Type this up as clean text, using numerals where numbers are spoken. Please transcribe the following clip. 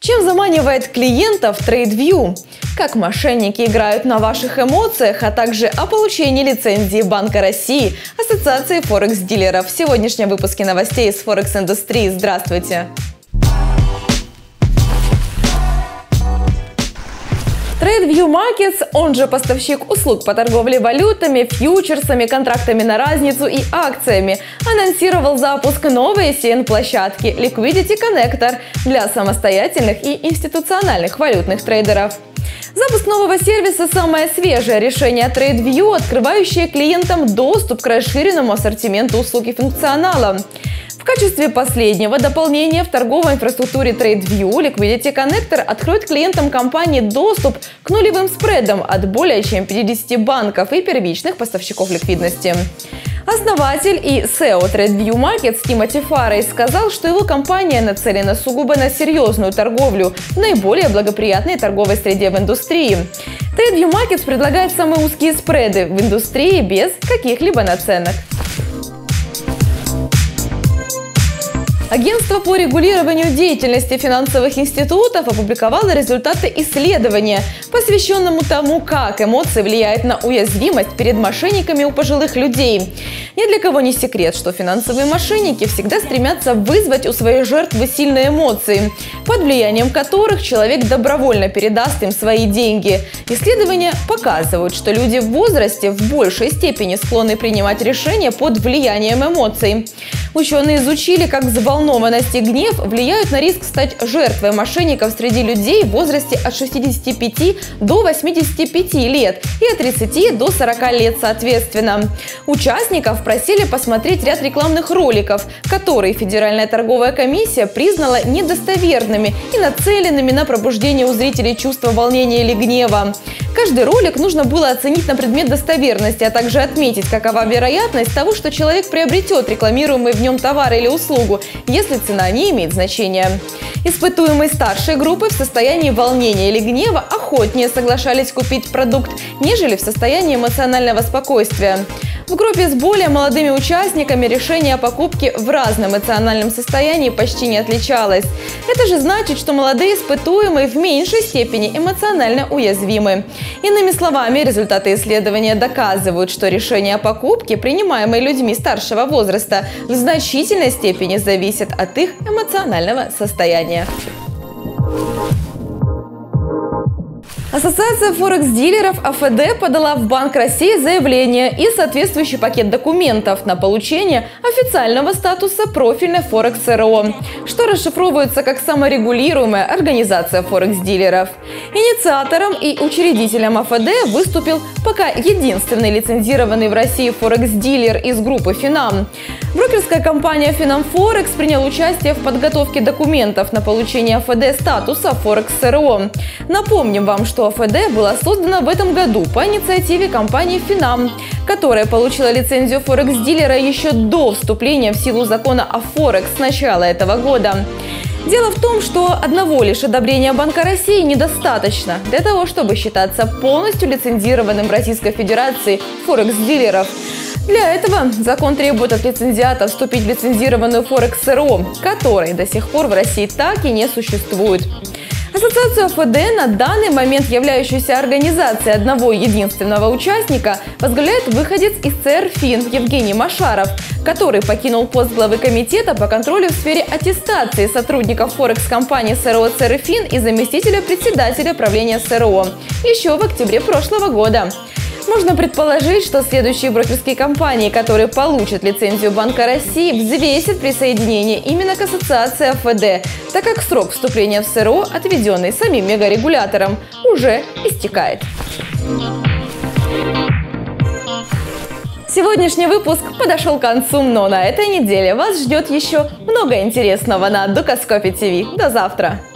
Чем заманивает клиентов TradeView? Как мошенники играют на ваших эмоциях, а также о получении лицензии Банка России, Ассоциации Форекс-дилеров. В сегодняшнем выпуске новостей из Форекс-индустрии. Здравствуйте! TradeView Markets, он же поставщик услуг по торговле валютами, фьючерсами, контрактами на разницу и акциями, анонсировал запуск новой CN-площадки Liquidity Connector для самостоятельных и институциональных валютных трейдеров. Запуск нового сервиса – самое свежее решение TradeView, открывающее клиентам доступ к расширенному ассортименту услуг и функционала. В качестве последнего дополнения в торговой инфраструктуре TradeView Liquidity Connector откроет клиентам компании доступ к нулевым спредам от более чем 50 банков и первичных поставщиков ликвидности. Основатель и SEO TradeView Markets Тимоти Фаррейс сказал, что его компания нацелена сугубо на серьезную торговлю в наиболее благоприятной торговой среде в индустрии. TradeView Markets предлагает самые узкие спреды в индустрии без каких-либо наценок. Агентство по регулированию деятельности финансовых институтов опубликовало результаты исследования, посвященному тому, как эмоции влияют на уязвимость перед мошенниками у пожилых людей. Ни для кого не секрет, что финансовые мошенники всегда стремятся вызвать у своей жертвы сильные эмоции, под влиянием которых человек добровольно передаст им свои деньги. Исследования показывают, что люди в возрасте в большей степени склонны принимать решения под влиянием эмоций. Ученые изучили, как взволнованность и гнев влияют на риск стать жертвой мошенников среди людей в возрасте от 65 до 85 лет и от 30 до 40 лет соответственно. Участников просили посмотреть ряд рекламных роликов, которые Федеральная торговая комиссия признала недостоверными и нацеленными на пробуждение у зрителей чувства волнения или гнева. Каждый ролик нужно было оценить на предмет достоверности, а также отметить, какова вероятность того, что человек приобретет рекламируемый в нем товар или услугу, если цена не имеет значения. Испытуемые старшей группы в состоянии волнения или гнева охотнее соглашались купить продукт, нежели в состоянии эмоционального спокойствия. В группе с более молодыми участниками решение о покупке в разном эмоциональном состоянии почти не отличалось. Это же значит, что молодые испытуемые в меньшей степени эмоционально уязвимы. Иными словами, результаты исследования доказывают, что решение о покупке, принимаемое людьми старшего возраста, в значительной степени зависит от их эмоционального состояния. Ассоциация Форекс-дилеров АФД подала в Банк России заявление и соответствующий пакет документов на получение официального статуса профильной Форекс РО, что расшифровывается как саморегулируемая организация Форекс-дилеров. Инициатором и учредителем АФД выступил пока единственный лицензированный в России Форекс-дилер из группы Финам. Брокерская компания Финам Форекс приняла участие в подготовке документов на получение АФД статуса Форекс РО. Напомним вам, что АФД была создана в этом году по инициативе компании Финам, которая получила лицензию Форекс-дилера еще до вступления в силу закона о Форекс с начала этого года. Дело в том, что одного лишь одобрения Банка России недостаточно для того, чтобы считаться полностью лицензированным в Российской Федерации Форекс-дилеров. Для этого закон требует от лицензиата вступить в лицензированную Форекс РО, которой до сих пор в России так и не существует. Ассоциацию АФД, на данный момент являющуюся организацией одного единственного участника, возглавляет выходец из ЦР ФИН Евгений Машаров, который покинул пост главы комитета по контролю в сфере аттестации сотрудников Форекс-компании СРО ЦР ФИН и заместителя председателя правления СРО еще в октябре прошлого года. Можно предположить, что следующие брокерские компании, которые получат лицензию Банка России, взвесят присоединение именно к ассоциации АФД, так как срок вступления в СРО, отведенный самим мегарегулятором, уже истекает. Сегодняшний выпуск подошел к концу, но на этой неделе вас ждет еще много интересного на Дукаскопе ТВ. До завтра!